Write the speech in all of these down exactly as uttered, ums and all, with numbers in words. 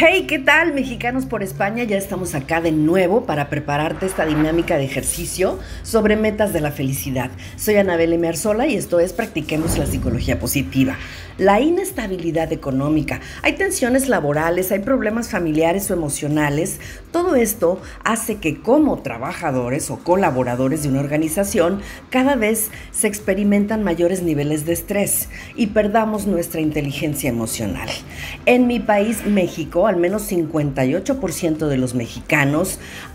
Hey, ¿qué tal, mexicanos por España? Ya estamos acá de nuevo para prepararte esta dinámica de ejercicio sobre metas de la felicidad. Soy Anabel M. Arzola y esto es Practiquemos la Psicología Positiva. La inestabilidad económica, hay tensiones laborales, hay problemas familiares o emocionales. Todo esto hace que como trabajadores o colaboradores de una organización cada vez se experimentan mayores niveles de estrés y perdamos nuestra inteligencia emocional. En mi país, México, al menos cincuenta y ocho por ciento de los mexicanos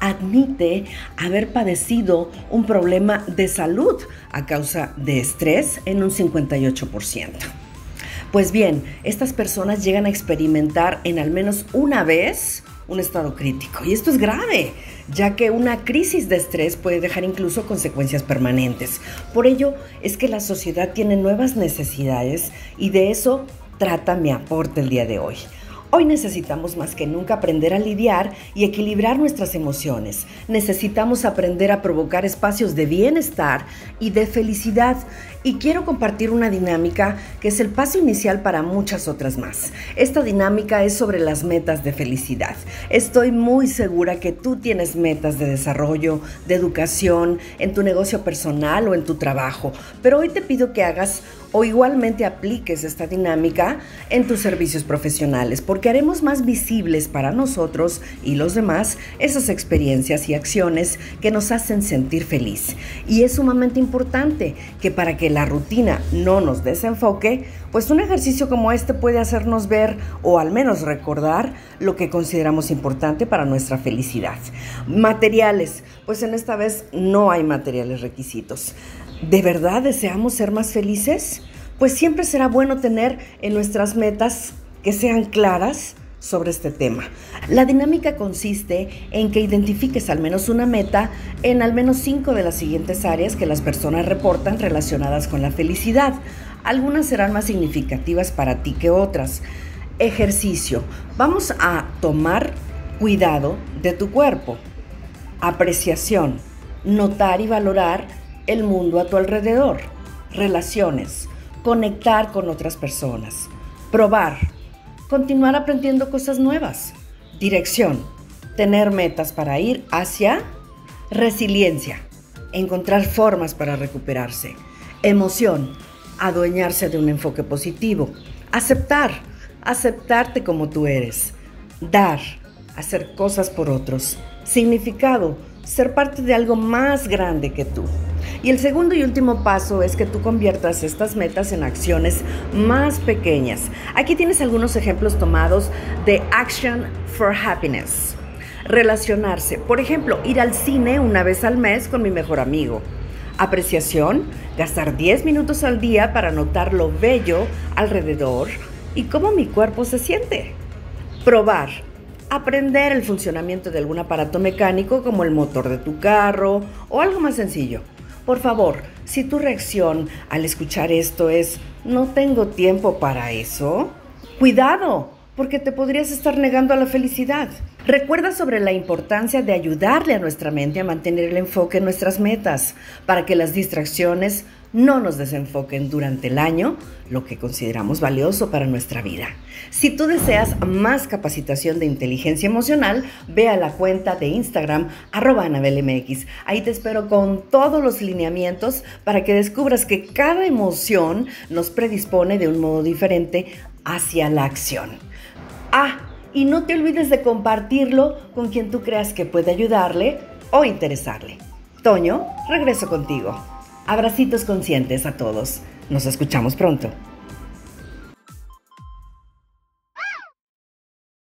admite haber padecido un problema de salud a causa de estrés en un cincuenta y ocho por ciento. Pues bien, estas personas llegan a experimentar en al menos una vez un estado crítico. Y esto es grave, ya que una crisis de estrés puede dejar incluso consecuencias permanentes. Por ello es que la sociedad tiene nuevas necesidades y de eso trata mi aporte el día de hoy. Hoy necesitamos más que nunca aprender a lidiar y equilibrar nuestras emociones. Necesitamos aprender a provocar espacios de bienestar y de felicidad. Y quiero compartir una dinámica que es el paso inicial para muchas otras más. Esta dinámica es sobre las metas de felicidad. Estoy muy segura que tú tienes metas de desarrollo, de educación, en tu negocio personal o en tu trabajo. Pero hoy te pido que hagas o igualmente apliques esta dinámica en tus servicios profesionales, porque haremos más visibles para nosotros y los demás esas experiencias y acciones que nos hacen sentir feliz. Y es sumamente importante que para que la rutina no nos desenfoque, pues un ejercicio como este puede hacernos ver o al menos recordar lo que consideramos importante para nuestra felicidad. Materiales, pues en esta vez no hay materiales requisitos. ¿De verdad deseamos ser más felices? Pues siempre será bueno tener en nuestras metas que sean claras sobre este tema. La dinámica consiste en que identifiques al menos una meta en al menos cinco de las siguientes áreas que las personas reportan relacionadas con la felicidad. Algunas serán más significativas para ti que otras. Ejercicio. Vamos a tomar cuidado de tu cuerpo. Apreciación. Notar y valorar el mundo a tu alrededor. Relaciones. Conectar con otras personas. Probar. Continuar aprendiendo cosas nuevas. Dirección. Tener metas para ir hacia. Resiliencia. Encontrar formas para recuperarse. Emoción. Adueñarse de un enfoque positivo. Aceptar. Aceptarte como tú eres. Dar. Hacer cosas por otros. Significado. Ser parte de algo más grande que tú. Y el segundo y último paso es que tú conviertas estas metas en acciones más pequeñas. Aquí tienes algunos ejemplos tomados de Action for Happiness. Relacionarse, por ejemplo, ir al cine una vez al mes con mi mejor amigo. Apreciación, gastar diez minutos al día para notar lo bello alrededor y cómo mi cuerpo se siente. Probar. Aprender el funcionamiento de algún aparato mecánico como el motor de tu carro o algo más sencillo. Por favor, si tu reacción al escuchar esto es "no tengo tiempo para eso", cuidado, porque te podrías estar negando a la felicidad. Recuerda sobre la importancia de ayudarle a nuestra mente a mantener el enfoque en nuestras metas, para que las distracciones no nos desenfoquen durante el año, lo que consideramos valioso para nuestra vida. Si tú deseas más capacitación de inteligencia emocional, ve a la cuenta de Instagram arroba anabelmx. Ahí te espero con todos los lineamientos para que descubras que cada emoción nos predispone de un modo diferente hacia la acción. Ah, y no te olvides de compartirlo con quien tú creas que puede ayudarle o interesarle. Toño, regreso contigo. Abracitos conscientes a todos. Nos escuchamos pronto.